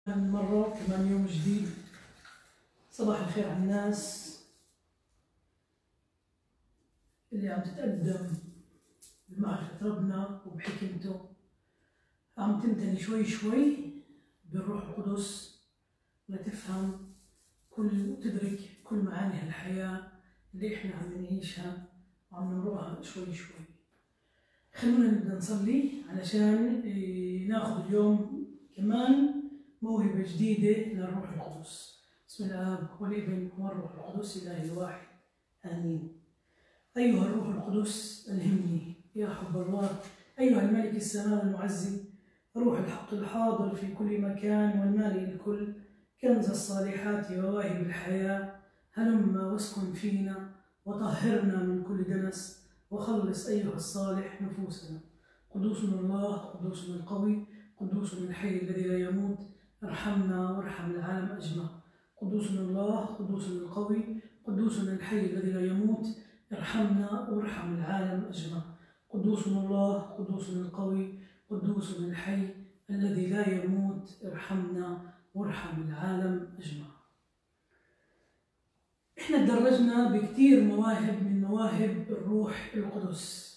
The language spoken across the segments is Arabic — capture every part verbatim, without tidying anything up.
مرة كمان يوم جديد. صباح الخير على الناس اللي عم تتقدم بمعرفة ربنا وبحكمته، عم تمتلي شوي شوي بالروح القدس لتفهم كل وتدرك كل معاني هالحياة اللي احنا عم نعيشها وعم نمرقها شوي شوي. خلونا نبدأ نصلي علشان ناخذ اليوم كمان موهبة جديدة للروح القدس. بسم الآب والابن والروح القدس إله الواحد آمين. أيها الروح القدس ألهمني يا حب الله، أيها الملك السماء المعزي، روح الحق الحاضر في كل مكان والمالئ الكل، كنز الصالحات وواهب الحياة، هلم واسكن فينا وطهرنا من كل دنس، وخلص أيها الصالح نفوسنا. قدوسنا الله، قدوسنا القوي، قدوسنا الحي الذي لا يموت، ارحمنا وارحم العالم أجمع. قدوسنا الله، قدوسنا القوي، قدوسنا الحي الذي لا يموت، ارحمنا وارحم العالم أجمع. قدوسنا الله، قدوسنا القوي، قدوسنا الحي الذي لا يموت، ارحمنا وارحم العالم أجمع. احنا تدرجنا بكثير مواهب من مواهب الروح القدس،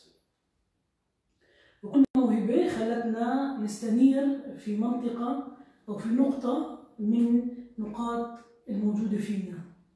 وكل موهبة خلتنا نستنير في منطقة أو في نقطة من نقاط الموجودة فينا.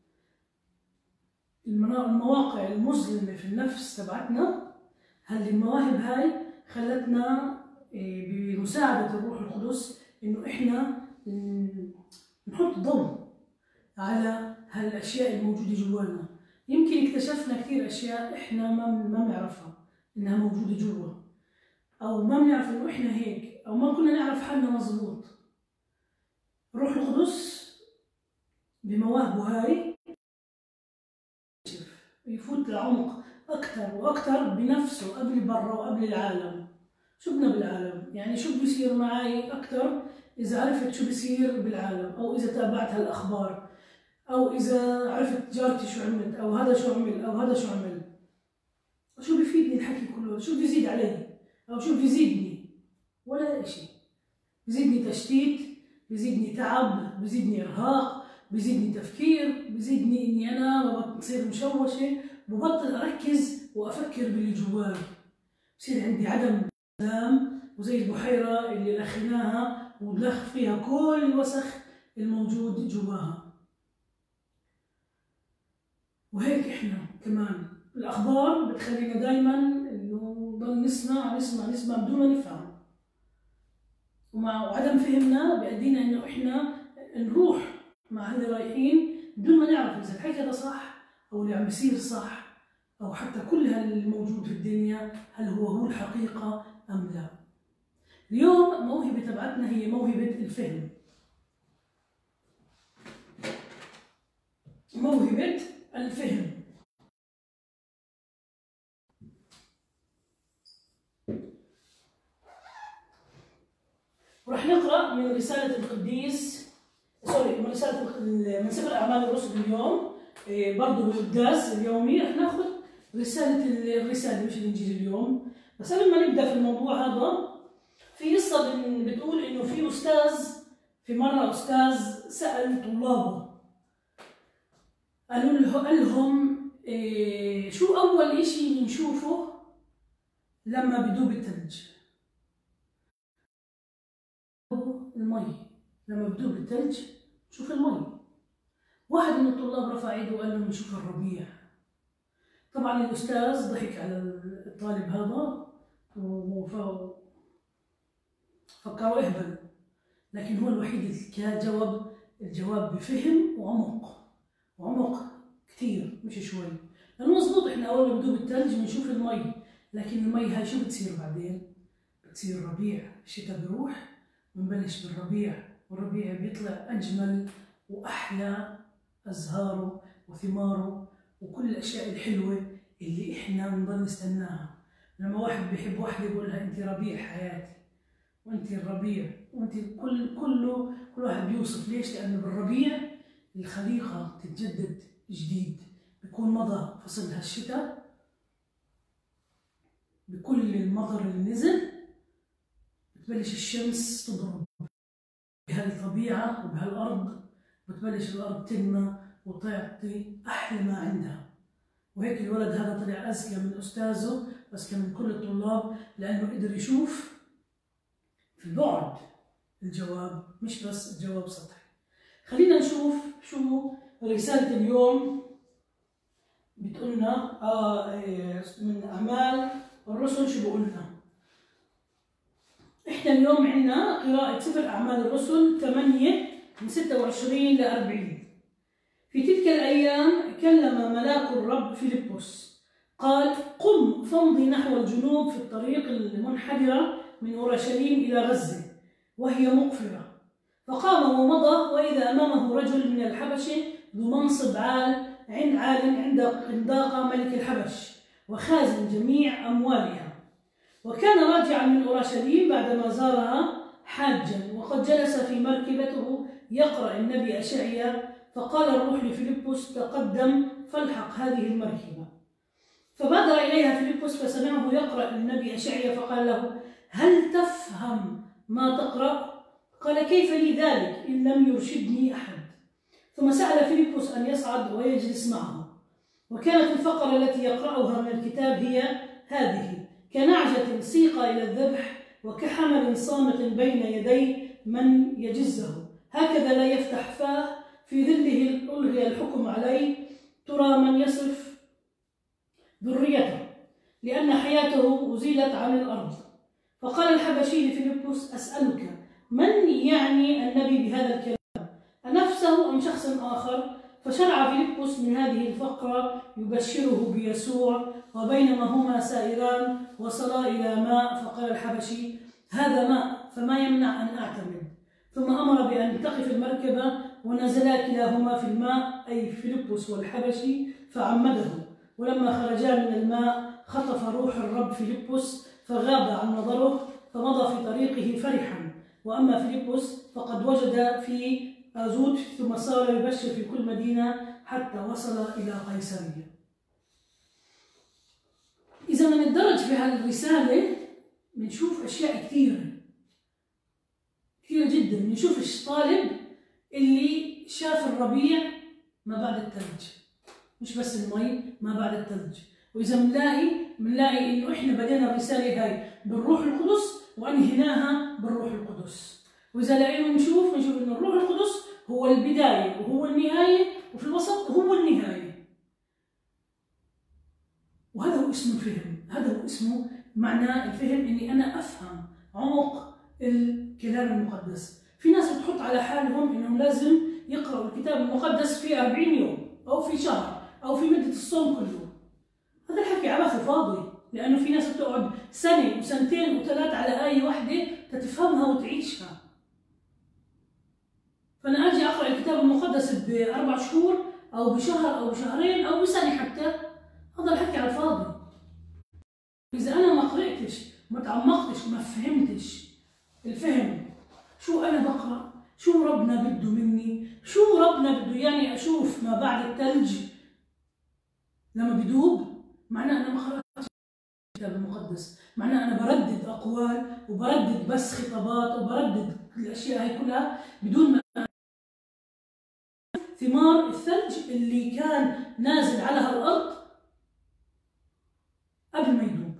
المواقع المظلمة في النفس تبعتنا، هل المواهب هاي خلتنا بمساعدة الروح القدس إنه إحنا نحط ضوء على هالأشياء الموجودة جوانا. يمكن اكتشفنا كثير أشياء إحنا ما ما بنعرفها إنها موجودة جوا، أو ما بنعرف إنه إحنا هيك، أو ما كنا نعرف حالنا مظبوط. الروح القدس بمواهبه هاي يفوت لعمق أكثر وأكثر بنفسه قبل برا وقبل العالم. شو بدنا بالعالم؟ يعني شو بيصير معي أكثر إذا عرفت شو بيصير بالعالم، أو إذا تابعت هالأخبار، أو إذا عرفت جارتي شو عملت، أو هذا شو عمل، أو هذا شو عمل. شو بيفيدني الحكي كله؟ شو بيزيد علي؟ أو شو بيزيدني؟ ولا إشي. بيزيدني تشتيت، بيزيدني تعب، بيزيدني إرهاق، بيزيدني تفكير، بيزيدني إني أنا بصير مشوشة، ببطل أركز وأفكر باللي جواي. بصير عندي عدم سلام، وزي البحيرة اللي لخيناها ودلخ فيها كل الوسخ الموجود جواها. وهيك إحنا كمان الأخبار بتخلينا دايما إنه نضل نسمع نسمع نسمع بدون ما نفهم، ومع عدم فهمنا بيأدينا إنه إحنا نروح مع اللي رايحين بدون ما نعرف إذا الحكي هذا صح أو اللي عم بيصير صح، أو حتى كل هالموجود في الدنيا هل هو هو الحقيقة أم لا. اليوم موهبة تبعتنا هي موهبة الفهم. موهبة الفهم. ورح نقرأ من رسالة القديس سوري من رسالة من سفر أعمال الرسل اليوم، برضه بالقداس اليومي رح ناخذ رسالة الرسالة مش الإنجيل اليوم. بس قبل ما نبدأ في الموضوع هذا، في قصة بتقول إنه في أستاذ في مرة أستاذ سأل طلابه، قالوا له قال لهم إيه شو أول إشي بنشوفه لما بدوب الثلج؟ المي. لما بدوب الثلج نشوف المي. واحد من الطلاب رفع ايده وقال له نشوف الربيع. طبعا الأستاذ ضحك على الطالب هذا وفكره اهبل، لكن هو الوحيد اللي كان جاوب الجواب بفهم وعمق، وعمق كثير مش شوي. لأنه مضبوط احنا أول ما بدوب الثلج بنشوف المي، لكن المي هاي شو بتصير بعدين؟ بتصير ربيع، الشتاء بيروح بنبلش بالربيع، والربيع بيطلع أجمل وأحلى أزهاره وثماره وكل الأشياء الحلوة اللي إحنا بنضل نستناها. لما واحد بيحب واحدة بيقولها أنت ربيع حياتي، وأنت الربيع، وأنت كل كله كل واحد بيوصف. ليش؟ لأنه بالربيع الخليقة تتجدد جديد، بيكون مضى فصلها الشتاء بكل المطر اللي نزل، بتبلش الشمس تضرب بهالطبيعة وبهالأرض، بتبلش الأرض تنمى وتعطي أحلى ما عندها. وهيك الولد هذا طلع أذكى من أستاذه، أذكى من كل الطلاب، لأنه قدر يشوف في البعد الجواب، مش بس الجواب سطحي. خلينا نشوف شو رسالة اليوم بتقولنا آه من أعمال الرسل. شو بقولنا؟ إحنا اليوم عندنا قراءة سفر أعمال الرسل ثمانية من ستة وعشرين ل أربعين. في تلك الأيام كلم ملاك الرب فيلبس قال: قم فامضي نحو الجنوب في الطريق المنحدرة من أورشليم إلى غزة وهي مقفرة. فقام ومضى، وإذا أمامه رجل من الحبشة ذو منصب عال عند عال عند قنداقة ملك الحبش وخازن جميع أموالها، وكان راجعا من أورشليم بعدما زارها حاجا، وقد جلس في مركبته يقرأ النبي أشعيا. فقال الروح لفيلبس: تقدم فالحق هذه المركبة. فبادر إليها فيلبس فسمعه يقرأ النبي أشعيا، فقال له: هل تفهم ما تقرأ؟ قال: كيف لي ذلك إن لم يرشدني أحد؟ ثم سأل فيلبس أن يصعد ويجلس معه. وكانت الفقرة التي يقرأها من الكتاب هي هذه: كنعجة سيق إلى الذبح، وكحمل صامت بين يدي من يجزه، هكذا لا يفتح فاه، في ظله ألغي الحكم عليه، ترى من يصرف ذريته لأن حياته أزيلت عن الأرض. فقال الحبشي لفيلبس: أسألك، من يعني النبي بهذا الكلام؟ أنفسه أم شخص آخر؟ فشرع فيلبس من هذه الفقرة يبشره بيسوع. وبينما هما سائران وصلا إلى ماء، فقال الحبشي: هذا ماء، فما يمنع أن أعتمد؟ ثم أمر بأن تقف المركبة، ونزلا كلاهما في الماء، أي فيلبس والحبشي، فعمده. ولما خرجا من الماء خطف روح الرب فيلبس فغاب عن نظره، فمضى في طريقه فرحا. وأما فيلبس فقد وجد في آزوت، ثم صار يبشر في كل مدينة حتى وصل إلى قيصرية. إذا بنتدرج في هالرسالة بنشوف أشياء كثيرة كثيرة جدا. بنشوف الطالب اللي شاف الربيع ما بعد الثلج، مش بس المي، ما بعد الثلج. وإذا بنلاقي بنلاقي إنه إحنا بدينا الرسالة هاي بالروح القدس وأنهيناها بالروح القدس. وإذا لقينا نشوف بنشوف إنه الروح القدس هو البداية وهو النهاية، وفي الوسط هو النهاية. وهذا هو اسمه الفهم، هذا هو اسمه معناه الفهم، إني أنا أفهم عمق الكلام المقدس. في ناس بتحط على حالهم إنهم لازم يقرأوا الكتاب المقدس في أربعين يوم أو في شهر أو في مدة الصوم كله. هذا الحكي عبث وفاضي، لأنه في ناس بتقعد سنة وسنتين وثلاث على آية واحدة تتفهمها وتعيشها. فأنا أجي أقرأ الكتاب المقدس بأربع شهور أو بشهر أو بشهرين أو بسنة حتى، هذا الحكي على الفاضي. إذا أنا ما قرأتش ما تعمقتش وما فهمتش الفهم، شو أنا بقرأ؟ شو ربنا بده مني؟ شو ربنا بده يعني أشوف ما بعد الثلج لما بدوب؟ معناه أنا ما قرأتش الكتاب المقدس، معناه أنا بردد أقوال وبردد بس خطابات وبردد الأشياء هاي كلها بدون ما ثمار الثلج اللي كان نازل على هالأرض قبل ما يدوب.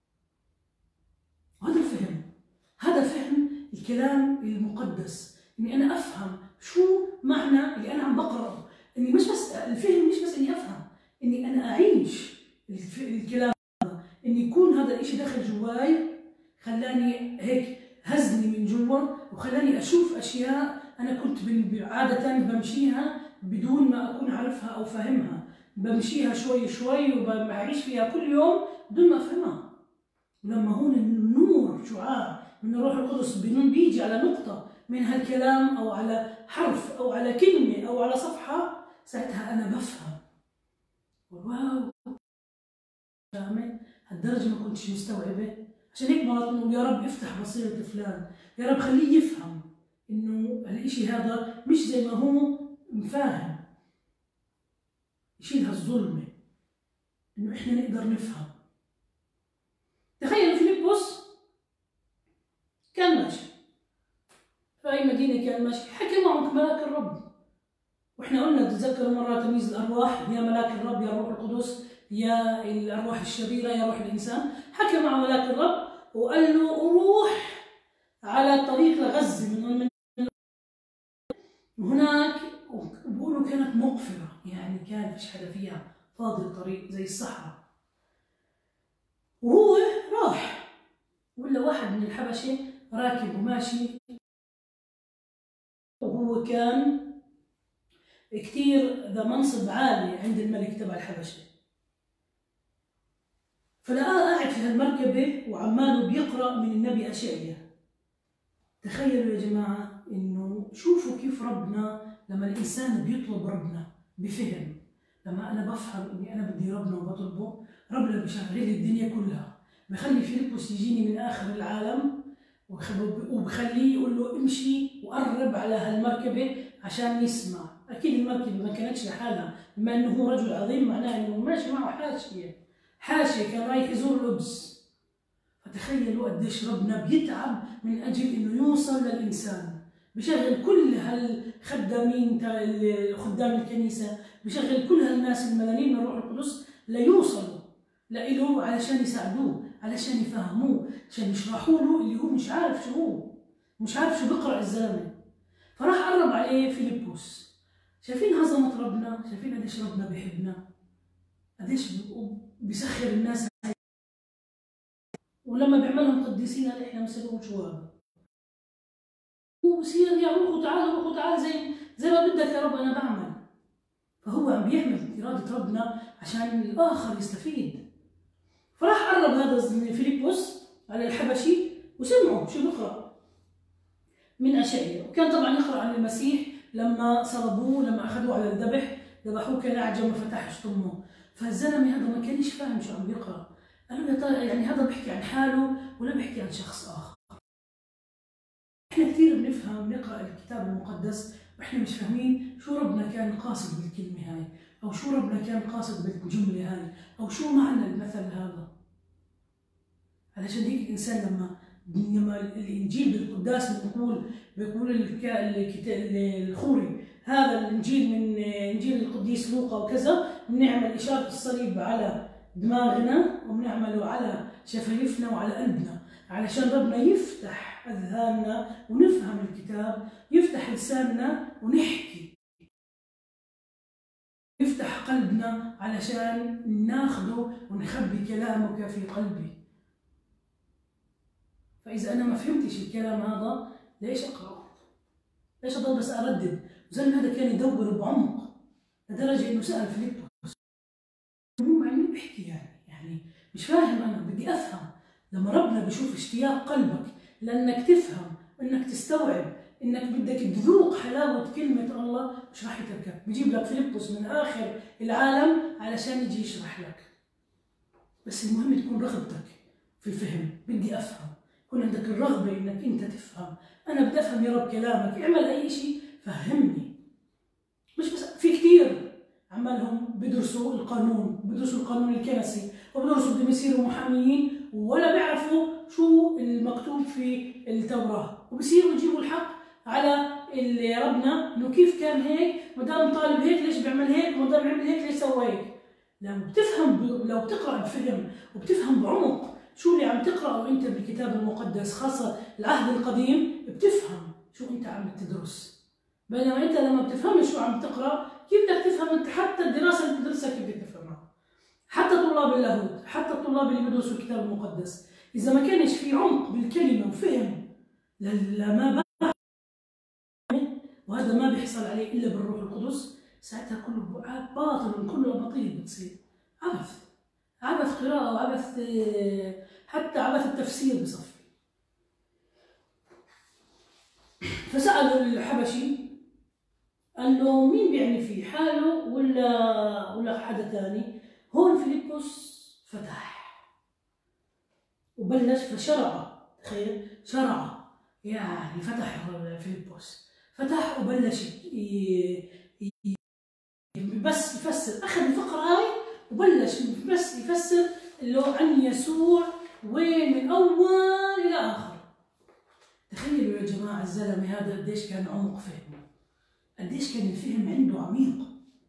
هذا الفهم، هذا فهم الكلام المقدس، إني أنا أفهم شو معنى اللي أنا عم بقرأه، إني مش بس الفهم، مش بس إني أفهم، إني أنا أعيش الكلام هذا، إني يكون هذا الإشي داخل جواي، خلاني هيك هزني من جوا وخلاني أشوف أشياء أنا كنت عادة بمشيها بدون ما أكون عارفها أو فاهمها، بمشيها شوي شوي وبعيش فيها كل يوم بدون ما أفهمها. ولما هون النور شعاع من الروح القدس بيجي على نقطة من هالكلام أو على حرف أو على كلمة أو على صفحة، ساعتها أنا بفهم. واو، فاهمة؟ هالدرجة ما كنتش مستوعبة. عشان هيك مرات بنقول يا رب افتح بصيرة فلان، يا رب خليه يفهم إنه هالإشي هذا مش زي ما هو مفاهم، يشيل هالظلمة إنه إحنا نقدر نفهم. تخيلوا فيلبس كان ماشي في أي مدينة اللي كان ماشي حكى معهم ملاك الرب. واحنا قلنا تتذكروا مرة تمييز الأرواح، يا ملاك الرب يا الروح القدس يا الأرواح الشريرة يا روح الإنسان. حكى مع ملاك الرب وقال له روح على طريق لغزة من هناك، وبقولوا كانت مقفرة، يعني كان فيش حدا فيها، فاضي الطريق زي الصحراء. وهو راح، ولا واحد من الحبشة راكب وماشي، وهو كان كتير ذا منصب عالي عند الملك تبع الحبشة. فلقاه قاعد في هالمركبة وعماله بيقرأ من النبي أشعيا. تخيلوا يا جماعة إنه شوفوا كيف ربنا لما الإنسان بيطلب ربنا بفهم. لما أنا بفهم إني أنا بدي ربنا وبطلبه، ربنا بيشغل لي الدنيا كلها، بخلي فيلبس يجيني من آخر العالم وبخليه يقول له امشي وقرب على هالمركبة عشان يسمع. أكيد المركبة ما كانتش لحالها، بما إنه هو رجل عظيم معناه إنه ماشي معه حاشية، حاشية كان رايح يزور القدس. فتخيلوا قديش ربنا بيتعب من أجل إنه يوصل للإنسان. بشغل كل هالخدامين خدام الكنيسة، بشغل كل هالناس الملانين من الروح القدس ليوصلوا لإله علشان يساعدوه، علشان يفهموه، عشان يشرحوا له اللي هو مش عارف شو هو، مش عارف شو بقرأ الزلمة. فراح قرب عليه فيلبس. شايفين عظمة ربنا؟ شايفين قديش ربنا بيحبنا؟ قديش بيسخر الناس، ولما بيعملهم قديسين هل احنا بنسويهم شو هذا؟ وبصير يا روح تعال روح تعال زي زي ما بدك يا رب انا بعمل. فهو عم بيعمل إرادة ربنا عشان الآخر يستفيد. فراح قرب هذا فيلبس على الحبشي وسمعوا شو بيقرأ من أشعيا. وكان طبعا يقرأ عن المسيح لما صلبوه، لما أخذوه على الذبح، ذبحوه كان أعجم ما فتحش طمه. فالزلمة هذا ما كانش فاهم شو عم بيقرأ. قالوا يا ترى يعني هذا بيحكي عن حاله ولا بيحكي عن شخص آخر؟ احنا كثير بنفهم بنقرأ الكتاب المقدس واحنا مش فاهمين شو ربنا كان قاصد بالكلمة هاي، أو شو ربنا كان قاصد بالجملة هاي، أو شو معنى المثل هذا. علشان هيك الإنسان لما لما الإنجيل بالقداس بيقول بيقول الكتاب الخوري هذا الإنجيل من إنجيل القديس لوقا وكذا، بنعمل إشارة الصليب على دماغنا وبنعمله على شفايفنا وعلى قلبنا، علشان ربنا يفتح أذهاننا ونفهم الكتاب، يفتح لساننا ونحكي، يفتح قلبنا علشان ناخده ونخبي كلامك في قلبي. فإذا أنا ما فهمتش الكلام هذا ليش أقرأ؟ ليش أضل بس أردد؟ وزلمة هذا كان يدور بعمق لدرجة إنه سأل فيلبس مو مع مين بحكي يعني؟ يعني مش فاهم أنا، بدي أفهم. لما ربنا بيشوف اشتياق قلبك لأنك تفهم، إنك تستوعب، إنك بدك تذوق حلاوة كلمة الله، مش راح يتركك. بيجيب لك فيلبس من آخر العالم علشان يجي يشرح لك. بس المهم تكون رغبتك في الفهم. بدي أفهم، يكون عندك الرغبة إنك أنت تفهم. أنا بدي أفهم يا رب كلامك، اعمل أي شيء فهمني. مش بس في كثير عمالهم بدرسوا القانون، بدرسوا القانون الكنسي، وبدرسوا بدهم يصيروا محاميين ولا بيعرفوا شو المكتوب في التوراة، وبصيروا يجيبوا الحق على اللي ربنا انه كيف كان هيك، ما دام طالب هيك ليش بيعمل هيك، وما دام عمل هيك ليش سوى هيك. لو بتفهم، لو بتقرا بفهم وبتفهم بعمق شو اللي عم تقراه انت بالكتاب المقدس، خاصه العهد القديم، بتفهم شو انت عم تدرس. بينما انت لما بتفهمش شو عم تقرا، كيف بدك تفهم انت حتى الدراسه اللي بتدرسها كيف بدك تفهمها؟ حتى طلاب اللاهوت، حتى الطلاب اللي بيدرسوا الكتاب المقدس، اذا ما كانش في عمق بالكلمه وفهم لما بقى، وهذا ما بيحصل عليه الا بالروح القدس، ساعتها كله باطل وكله اباطيل بتصير، عبث، عبث قراءه وعبث، حتى عبث التفسير بصفي. فسألوا الحبشي قال له مين بيعني فيه، حاله ولا ولا حدا ثاني؟ هون فيلبس فتح وبلش فشرع، تخيل شرع يعني فتح فيلبس، فتح وبلش بس يفسر، اخذ الفقره هاي وبلش بس يفسر له عن يسوع وين من اول الى اخر. تخيلوا يا جماعة الزلمة هذا قديش كان عمق فهمه، قديش كان الفهم عنده عميق.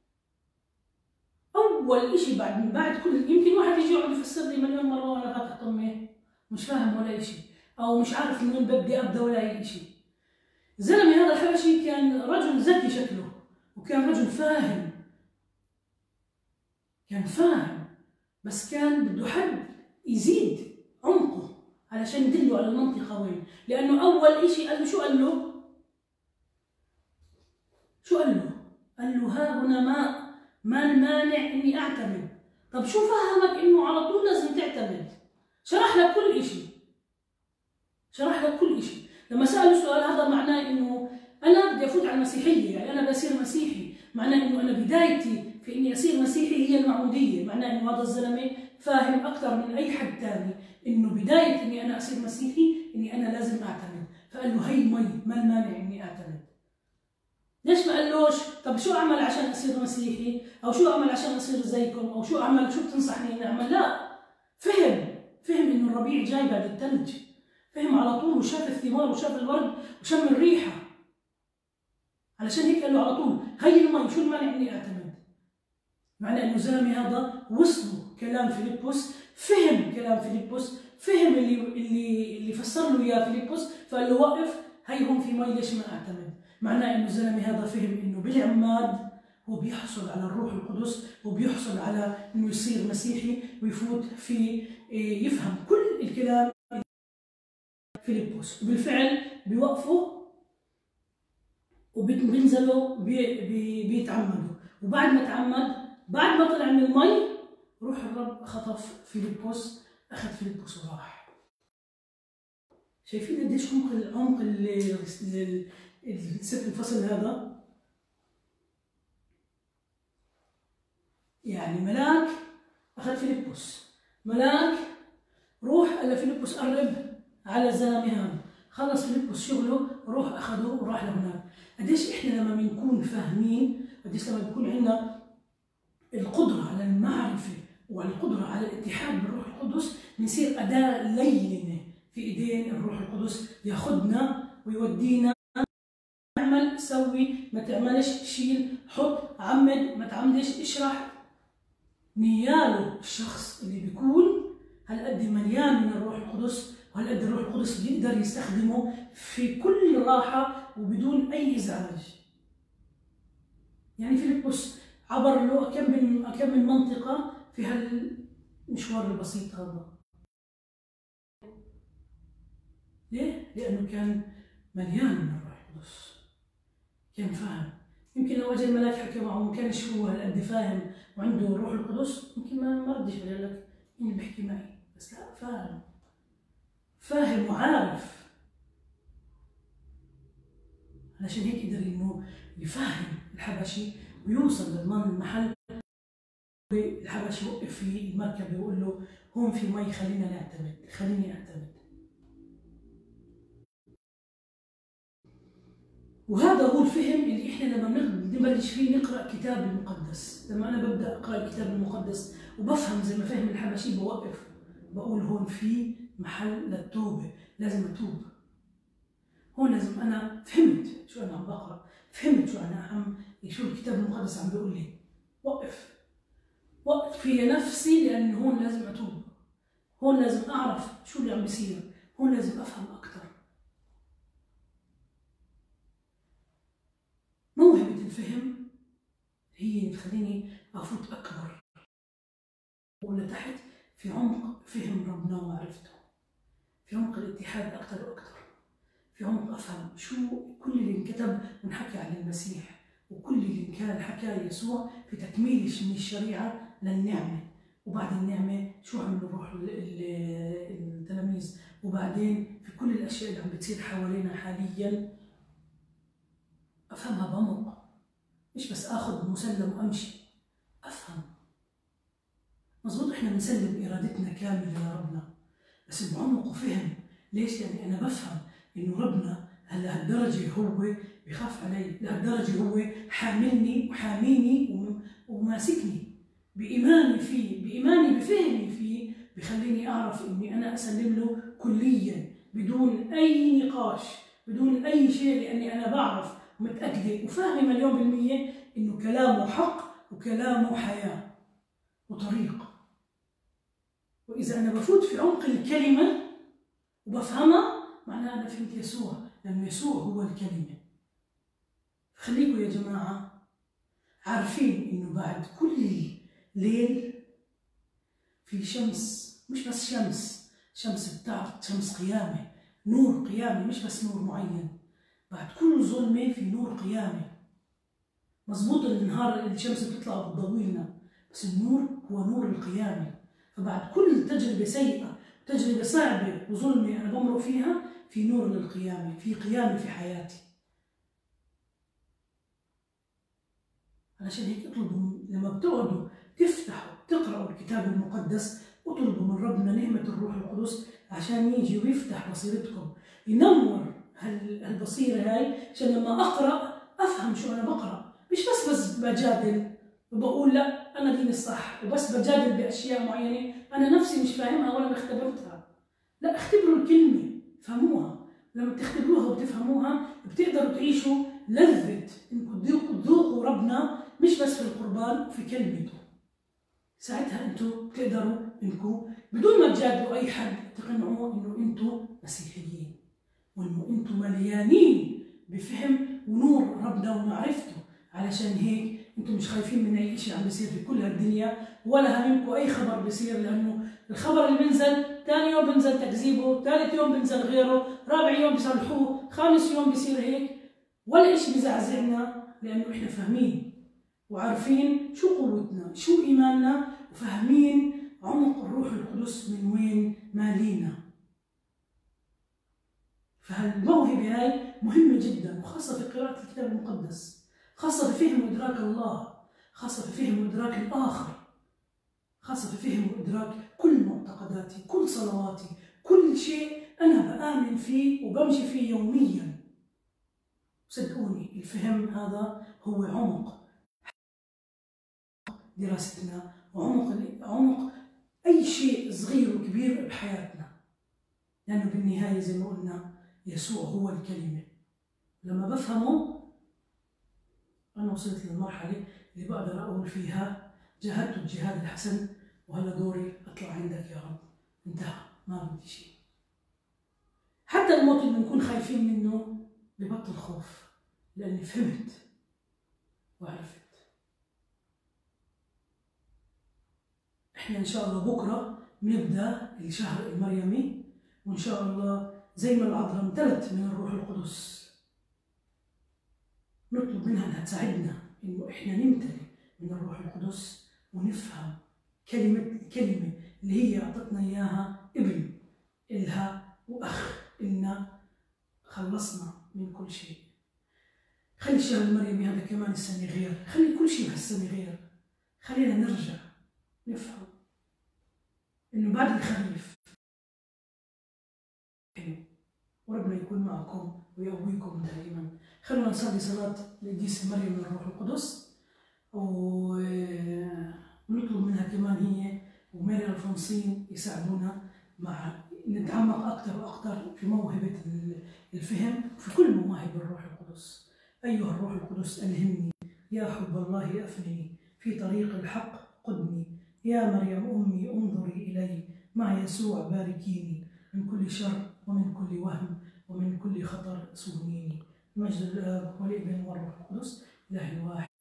أول إشي بعد بعد كل يمكن واحد يجي يقعد يفسر لي مليون مرة وأنا فاتح طمي مش فاهم ولا إشي، أو مش عارف من وين بدي أبدأ ولا أي إشي. الزلمة هذا الحبشي كان رجل ذكي شكله، وكان رجل فاهم، كان فاهم، بس كان بده حد يزيد عمقه علشان يدله على المنطقة وين، لأنه أول إشي قال له شو قال له؟ شو قال له؟ قال له ها هنا ماء، ما المانع إني أعتمد. طب شو فهمك إنه على طول لازم تعتمد؟ شرح لك كل إشي، شرح لك كل إشي. لما سأله السؤال هذا معناه إنه أنا بدي أفوت على المسيحية، يعني أنا بدي أصير مسيحي، معناه إنه أنا بدايتي في إني أصير مسيحي هي المعمودية، معناه إنه هذا الزلمة فاهم أكثر من أي حد ثاني إنه بداية إني أنا أصير مسيحي إني أنا لازم أعتمد، فقال له هي مي، ما المانع إني أعتمد؟ ليش ما قالوش طب شو أعمل عشان أصير مسيحي؟ أو شو أعمل عشان أصير زيكم؟ أو شو أعمل، شو بتنصحني إني أعمل؟ لا، فهم، فهم إنه الربيع جاي بعد الثلج، فهم على طول وشاف الثمار وشاف الورد وشم الريحة، علشان هيك قال له على طول هي المي، شو المانع إني أعتمد؟ معنى إنه الزلمة هذا وصلوا كلام فيلبس، فهم كلام فيلبس، فهم اللي اللي اللي فسر له إياه فيلبس، فقال له وقف، هي هون في مي ليش ما أعتمد؟ معناه إنه الزلمة هذا فهم إنه بالعماد هو بيحصل على الروح القدس، وبيحصل على إنه يصير مسيحي ويفوت في يفهم كل الكلام فيلبس، وبالفعل بيوقفوا وبينزلوا بي بي بيتعمدوا، وبعد ما تعمد، بعد ما طلع من المي، روح الرب خطف فيلبس، أخذ فيلبس وراح. شايفين قديش عمق العمق اللي السفر الفصل هذا؟ يعني ملاك أخذ فيلبس، ملاك روح قال لفيلبس قرب على الزلمة هذا، خلص فيلبس شغله، روح أخذه وراح لهناك. قديش إحنا لما بنكون فاهمين، قديش لما بيكون عندنا القدرة على المعرفة والقدرة على الاتحاد بالروح القدس، بنصير أداة لينة في إيدين الروح القدس، ياخذنا ويودينا. اعمل، سوي، ما تعملش، شيل، حط، عمد، ما تعمدش، اشرح. نياله الشخص اللي بيكون هالقد مليان من الروح القدس، وهالقد الروح القدس بيقدر يستخدمه في كل راحة وبدون أي إزعاج. يعني فيلبس عبر له كم من كم من منطقة في هالمشوار البسيط هذا. ليه؟ لأنه كان مليان من الروح القدس، كان فاهم. يمكن لو اجى الملاك حكى معه ما كانش هو هالقد فاهم وعنده الروح القدس، يمكن ما ما ردش قال لك مين اللي بيحكي معي، بس لا، فاهم، فاهم وعارف، علشان هيك قدر انه يفهم الحبشي ويوصل لضمان المحل. الحبشي وقف في المركبه ويقول له هون في مي، خلينا نعتمد، خليني اعتمد. وهذا هو الفهم اللي احنا لما نبلش فيه نقرا الكتاب المقدس. لما انا ببدا اقرا الكتاب المقدس وبفهم زي ما فهم الحبشي، بوقف بقول هون في محل للتوبه، لازم اتوب. هون لازم انا فهمت شو انا عم بقرا، فهمت شو انا عم شو الكتاب المقدس عم بيقول لي. وقف وقف في نفسي، لانه هون لازم اتوب، هون لازم اعرف شو اللي عم بيصير، هون لازم افهم اكثر. موهبة الفهم هي اللي تخليني أفوت أكبر ولتحت في عمق فهم ربنا ومعرفته، في عمق الاتحاد أكثر وأكثر، في عمق أفهم شو كل اللي انكتب ونحكي عن المسيح، وكل اللي كان حكاه يسوع في تكميل من الشريعة للنعمة، وبعد النعمة شو عملوا الروح التلاميذ، وبعدين في كل الأشياء اللي عم بتصير حوالينا حالياً أفهمها بعمق، مش بس آخذ مسلم وأمشي، أفهم. مظبوط إحنا بنسلم إرادتنا كاملة لربنا، بس بعمق وفهم. ليش؟ لأني أنا بفهم إنه ربنا لهالدرجة هو بخاف علي، لهالدرجة هو حاملني وحاميني وماسكني بإيماني فيه، بإيماني بفهمي فيه، بخليني أعرف إني أنا أسلم له كلياً بدون أي نقاش، بدون أي شيء، لأني أنا بعرف ومتأكدة وفاهمة مليون بالمية إنه كلامه حق وكلامه حياة وطريق. وإذا أنا بفوت في عمق الكلمة وبفهمها معناها أنا فهمت يسوع، لأن يسوع هو الكلمة. خليكم يا جماعة عارفين إنه بعد كل ليل في شمس، مش بس شمس، شمس بتاعت شمس قيامة، نور قيامة، مش بس نور معين. بعد كل ظلمة في نور قيامة. مظبوط النهار الشمس بتطلع وبتضوي لنا، بس النور هو نور القيامة. فبعد كل تجربة سيئة، تجربة صعبة وظلمة أنا بمرق فيها، في نور للقيامة، في قيامة في حياتي. علشان هيك اطلبوا لما بتقعدوا تفتحوا تقرأوا الكتاب المقدس، اطلبوا من ربنا نعمة الروح القدس عشان يجي ويفتح بصيرتكم، ينور هالبصيرة هاي، عشان لما أقرأ أفهم شو أنا بقرأ، مش بس بس بجادل وبقول لا أنا دين الصح وبس بجادل بأشياء معينة أنا نفسي مش فاهمها ولا مختبرتها. لا، اختبروا الكلمة، فهموها. لما تختبروها وتفهموها بتقدروا تعيشوا لذة إنكم تذوقوا ربنا، مش بس في القربان وفي كلمته. ساعتها انتم بتقدروا انكم بدون ما تجادلوا اي حد تقنعوه انه انتم مسيحيين، وانه انتم مليانين بفهم ونور ربنا ومعرفته. علشان هيك انتم مش خايفين من اي شيء عم بيصير في كل هالدنيا، ولا هممكم اي خبر بيصير، لانه الخبر اللي بينزل ثاني يوم بينزل تكذيبه، ثالث يوم بينزل غيره، رابع يوم بيصلحوه، خامس يوم بيصير هيك. ولا شيء بيزعزعنا، لانه احنا فاهمين وعارفين شو قوتنا، شو إيماننا، وفاهمين عمق الروح القدس من وين مالينا. فهالموهبة هاي مهمة جدا، وخاصة في قراءة الكتاب المقدس، خاصة في فهم وإدراك الله، خاصة في فهم وإدراك الآخر، خاصة في فهم وإدراك كل معتقداتي، كل صلواتي، كل شيء أنا بآمن فيه وبمشي فيه يوميا. صدقوني الفهم هذا هو عمق دراستنا، وعمق عمق أي شيء صغير وكبير بحياتنا، لأنه بالنهاية زي ما قلنا يسوع هو الكلمة. لما بفهمه أنا وصلت للمرحلة اللي بقدر أقول فيها جاهدت الجهاد الحسن، وهلا دوري أطلع عندك يا رب، انتهى، ما بدي شيء. حتى الموت اللي بنكون خايفين منه ببطل خوف، لأني فهمت وعرفت. احنا ان شاء الله بكره بنبدا الشهر المريمي، وان شاء الله زي ما العذراء امتلت من الروح القدس نطلب منها انها تساعدنا انه احنا نمتلئ من الروح القدس ونفهم كلمه الكلمه اللي هي اعطتنا اياها ابن الها واخ إلنا، خلصنا من كل شيء. خلي الشهر المريمي هذا كمان السنه غير، خلي كل شيء بهالسنه غير. خلينا نرجع نفهم إنه بعد الخريف حلو، وربنا يكون معكم ويقويكم دائما. خلونا نصلي صلاة لقديسة مريم من الروح القدس، ونطلب منها كمان هي وماري الفونسين يساعدونا مع نتعمق أكثر وأكثر في موهبة الفهم في كل مواهب الروح القدس. أيها الروح القدس ألهمني، يا حب الله أفنني، في طريق الحق قدني، يا مريم أمي انظري إلي، مع يسوع باركيني، من كل شر ومن كل وهم ومن كل خطر صونيني. مجد الآب والابن والروح القدس إله الواحد.